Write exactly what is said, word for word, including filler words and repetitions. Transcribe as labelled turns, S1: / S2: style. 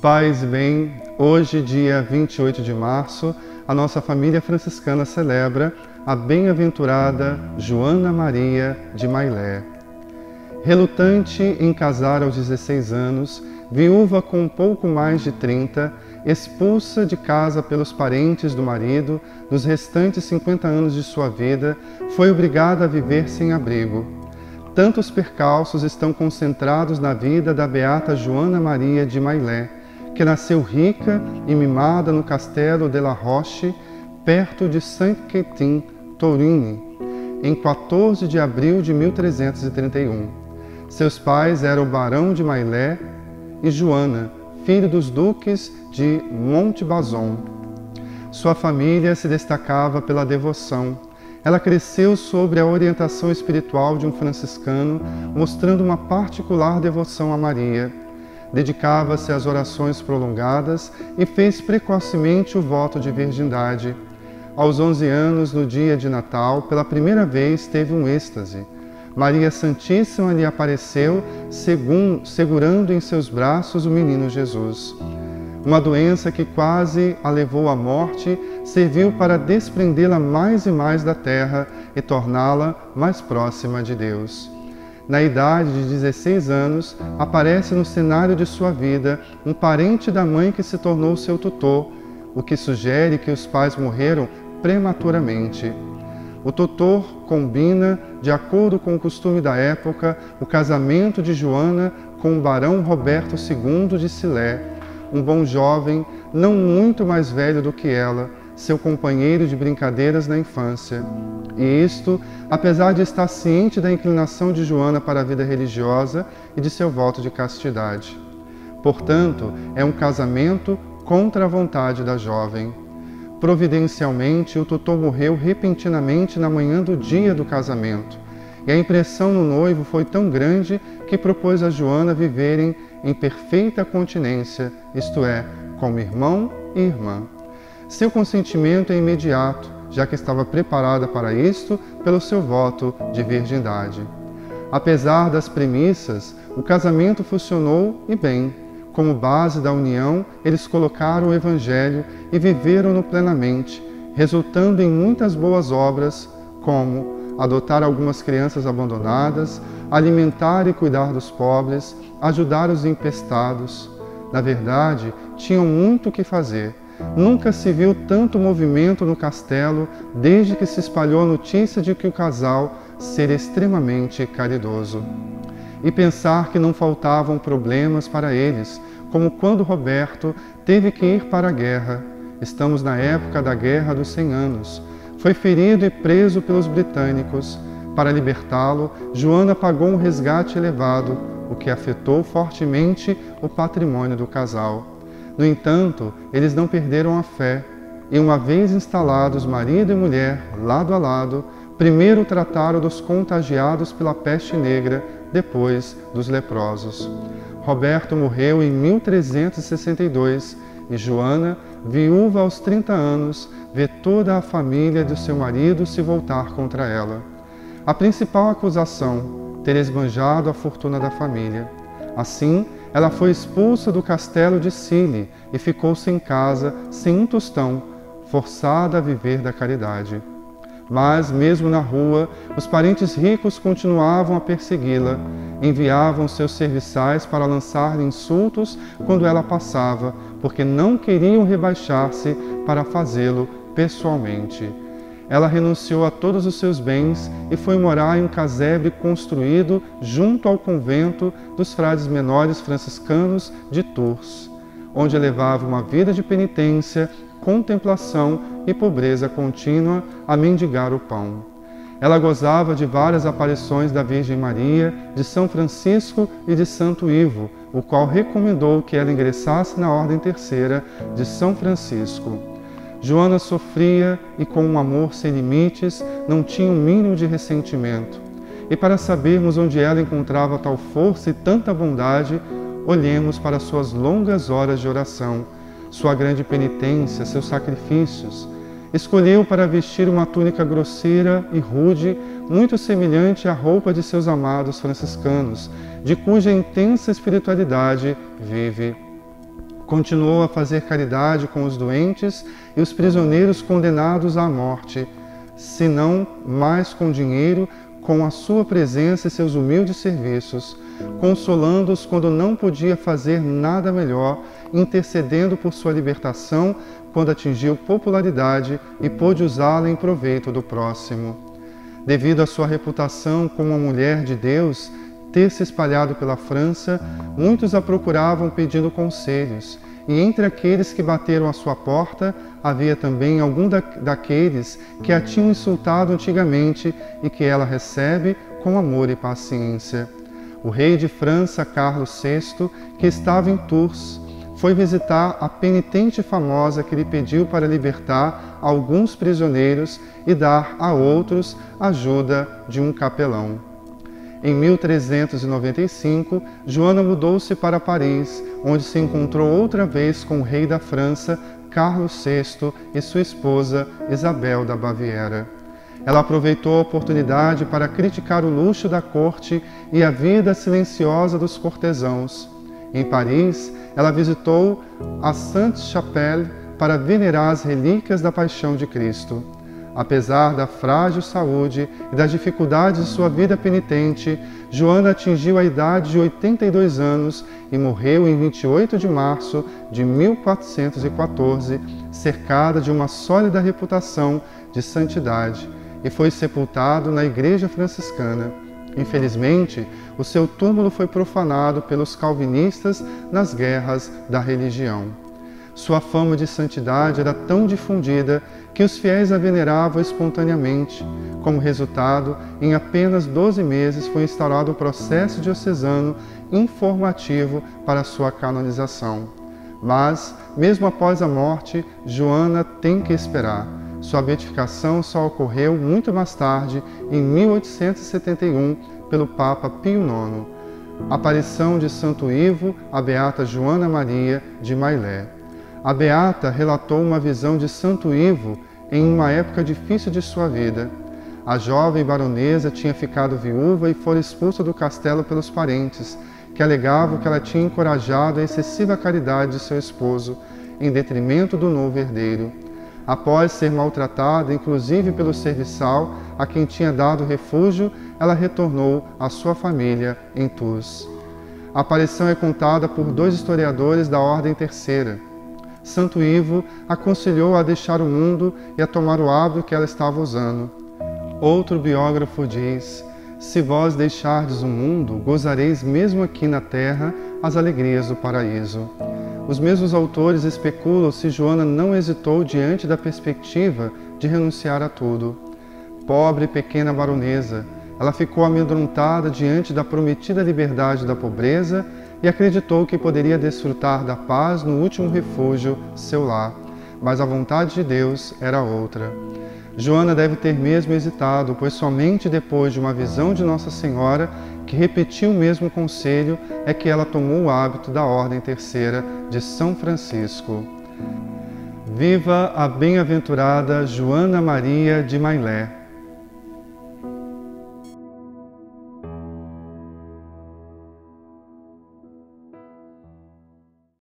S1: Paz e bem, hoje, dia vinte e oito de março, a nossa família franciscana celebra a bem-aventurada Joana Maria de Mailé. Relutante em casar aos dezesseis anos, viúva com pouco mais de trinta, expulsa de casa pelos parentes do marido, nos restantes cinquenta anos de sua vida, foi obrigada a viver sem abrigo. Tantos percalços estão concentrados na vida da beata Joana Maria de Mailé, que nasceu rica e mimada no castelo de La Roche, perto de Saint-Quentin, Tourine, em quatorze de abril de mil trezentos e trinta e um. Seus pais eram o barão de Mailé e Joana, filho dos duques de Montbazon. Sua família se destacava pela devoção. Ela cresceu sob a orientação espiritual de um franciscano, mostrando uma particular devoção a Maria. Dedicava-se às orações prolongadas e fez precocemente o voto de virgindade. Aos onze anos, no dia de Natal, pela primeira vez teve um êxtase. Maria Santíssima lhe apareceu, segum, segurando em seus braços o menino Jesus. Uma doença que quase a levou à morte serviu para desprendê-la mais e mais da terra e torná-la mais próxima de Deus. Na idade de dezesseis anos, aparece no cenário de sua vida um parente da mãe que se tornou seu tutor, o que sugere que os pais morreram prematuramente. O tutor combina, de acordo com o costume da época, o casamento de Joana com o barão Roberto segundo de Silé, um bom jovem, não muito mais velho do que ela, seu companheiro de brincadeiras na infância. E isto, apesar de estar ciente da inclinação de Joana para a vida religiosa e de seu voto de castidade. Portanto, é um casamento contra a vontade da jovem. Providencialmente, o tutor morreu repentinamente na manhã do dia do casamento, e a impressão no noivo foi tão grande que propôs a Joana viverem em perfeita continência, isto é, como irmão e irmã. Seu consentimento é imediato, já que estava preparada para isto pelo seu voto de virgindade. Apesar das premissas, o casamento funcionou e bem. Como base da união, eles colocaram o Evangelho e viveram-no plenamente, resultando em muitas boas obras, como adotar algumas crianças abandonadas, alimentar e cuidar dos pobres, ajudar os empestados. Na verdade, tinham muito o que fazer. Nunca se viu tanto movimento no castelo desde que se espalhou a notícia de que o casal seria extremamente caridoso. E pensar que não faltavam problemas para eles, como quando Roberto teve que ir para a guerra. Estamos na época da Guerra dos Cem Anos. Foi ferido e preso pelos britânicos. Para libertá-lo, Joana pagou um resgate elevado, o que afetou fortemente o patrimônio do casal. No entanto, eles não perderam a fé, e uma vez instalados marido e mulher, lado a lado, primeiro trataram dos contagiados pela peste negra, depois dos leprosos. Roberto morreu em mil trezentos e sessenta e dois, e Joana, viúva aos trinta anos, vê toda a família de seu marido se voltar contra ela. A principal acusação, ter esbanjado a fortuna da família. Assim, ela foi expulsa do castelo de Scilly e ficou sem casa, sem um tostão, forçada a viver da caridade. Mas, mesmo na rua, os parentes ricos continuavam a persegui-la, enviavam seus serviçais para lançar-lhe insultos quando ela passava, porque não queriam rebaixar-se para fazê-lo pessoalmente. Ela renunciou a todos os seus bens e foi morar em um casebre construído junto ao convento dos frades menores franciscanos de Tours, onde levava uma vida de penitência, contemplação e pobreza contínua a mendigar o pão. Ela gozava de várias aparições da Virgem Maria, de São Francisco e de Santo Ivo, o qual recomendou que ela ingressasse na Ordem Terceira de São Francisco. Joana sofria e, com um amor sem limites, não tinha um mínimo de ressentimento. E para sabermos onde ela encontrava tal força e tanta bondade, olhemos para suas longas horas de oração, sua grande penitência, seus sacrifícios. Escolheu para vestir uma túnica grosseira e rude, muito semelhante à roupa de seus amados franciscanos, de cuja intensa espiritualidade vive. Continuou a fazer caridade com os doentes e os prisioneiros condenados à morte, se não mais com dinheiro, com a sua presença e seus humildes serviços, consolando-os quando não podia fazer nada melhor, intercedendo por sua libertação quando atingiu popularidade e pôde usá-la em proveito do próximo. Devido à sua reputação como uma mulher de Deus ter se espalhado pela França, muitos a procuravam pedindo conselhos, e entre aqueles que bateram à sua porta, havia também algum da, daqueles que a tinham insultado antigamente e que ela recebe com amor e paciência. O rei de França, Carlos sexto, que estava em Tours, foi visitar a penitente famosa que lhe pediu para libertar alguns prisioneiros e dar a outros ajuda de um capelão. Em mil trezentos e noventa e cinco, Joana mudou-se para Paris, onde se encontrou outra vez com o rei da França, Carlos sexto, e sua esposa, Isabel da Baviera. Ela aproveitou a oportunidade para criticar o luxo da corte e a vida silenciosa dos cortesãos. Em Paris, ela visitou a Sainte-Chapelle para venerar as relíquias da Paixão de Cristo. Apesar da frágil saúde e das dificuldades de sua vida penitente, Joana atingiu a idade de oitenta e dois anos e morreu em vinte e oito de março de mil quatrocentos e quatorze, cercada de uma sólida reputação de santidade, e foi sepultado na Igreja Franciscana. Infelizmente, o seu túmulo foi profanado pelos calvinistas nas guerras da religião. Sua fama de santidade era tão difundida que os fiéis a veneravam espontaneamente. Como resultado, em apenas doze meses foi instaurado o processo diocesano informativo para sua canonização. Mas, mesmo após a morte, Joana tem que esperar. Sua beatificação só ocorreu muito mais tarde, em mil oitocentos e setenta e um, pelo Papa Pio nono. Aparição de Santo Ivo, a beata Joana Maria de Maillet. A beata relatou uma visão de Santo Ivo em uma época difícil de sua vida. A jovem baronesa tinha ficado viúva e fora expulsa do castelo pelos parentes, que alegavam que ela tinha encorajado a excessiva caridade de seu esposo, em detrimento do novo herdeiro. Após ser maltratada, inclusive pelo serviçal a quem tinha dado refúgio, ela retornou à sua família em Tours. A aparição é contada por dois historiadores da Ordem Terceira. Santo Ivo aconselhou-a a deixar o mundo e a tomar o hábito que ela estava usando. Outro biógrafo diz: se vós deixardes o mundo, gozareis mesmo aqui na terra as alegrias do paraíso. Os mesmos autores especulam se Joana não hesitou diante da perspectiva de renunciar a tudo. Pobre e pequena baronesa, ela ficou amedrontada diante da prometida liberdade da pobreza e acreditou que poderia desfrutar da paz no último refúgio, seu lar, mas a vontade de Deus era outra. Joana deve ter mesmo hesitado, pois somente depois de uma visão de Nossa Senhora, que repetiu o mesmo conselho, é que ela tomou o hábito da Ordem Terceira de São Francisco. Viva a bem-aventurada Joana Maria de Maillet!